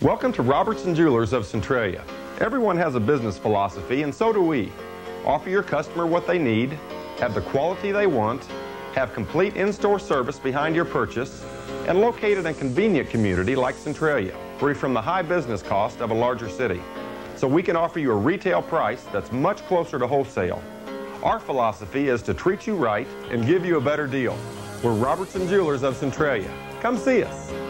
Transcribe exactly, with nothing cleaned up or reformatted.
Welcome to Robertson Jewelers of Centralia. Everyone has a business philosophy, and so do we. Offer your customer what they need, have the quality they want, have complete in-store service behind your purchase, and located in a convenient community like Centralia, free from the high business cost of a larger city. So we can offer you a retail price that's much closer to wholesale. Our philosophy is to treat you right and give you a better deal. We're Robertson Jewelers of Centralia. Come see us.